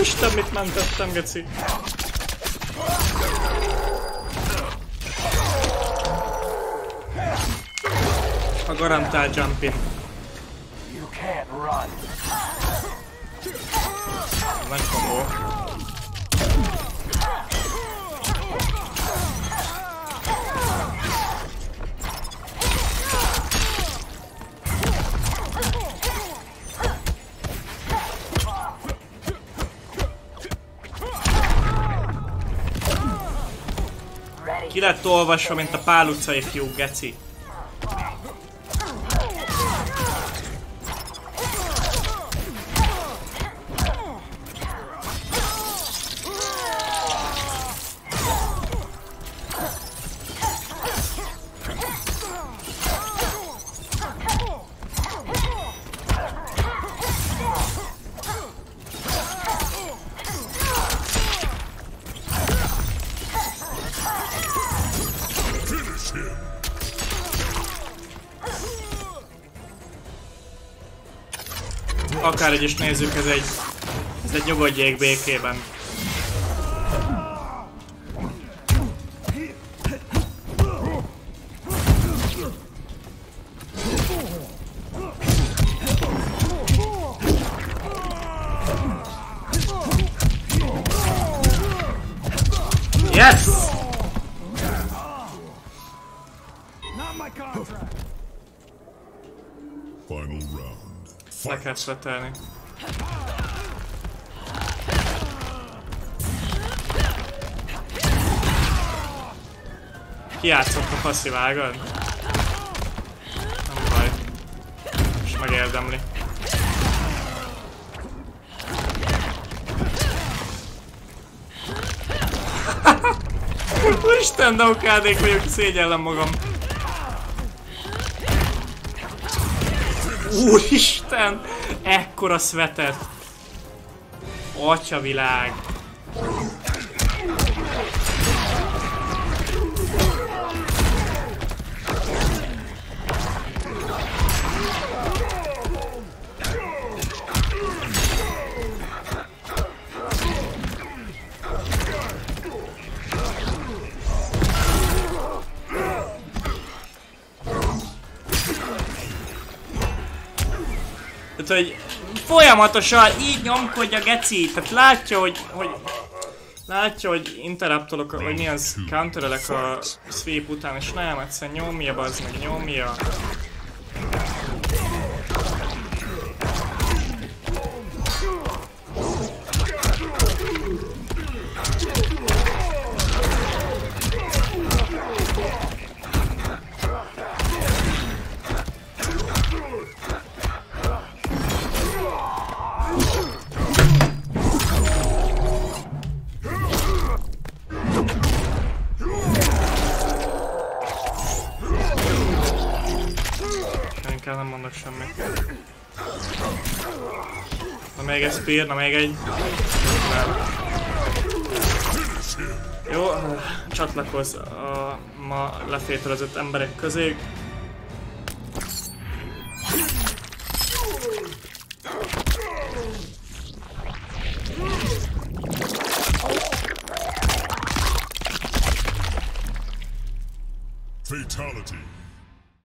Úristen, mit mentettem, geci! A garantált jumping. Nagy kombó. Ki lett olvasva, mint a Pál utcai fiúk, geci. Akárhogy is nézzük, ez egy nyugodjék békében. Yes! Final round. Le kell szvetelni. Kijátszott a passzív ágad? Nem baj. És megérdemli. Úristen, de okádék vagyok, szégyellem magam. Úristen! Ekkora szvetet! Atyavilág! Tehát, hogy folyamatosan így nyomkodja geci, tehát látja, hogy interruptolok, vagy milyen counterelek a sweep után, és nem, egyszerűen nyomja, bazd meg, nyomja. Nem mondok semmit. Na még egy spear, na még egy. Jó, csatlakozz a ma lefételezett emberek közé. Fatality.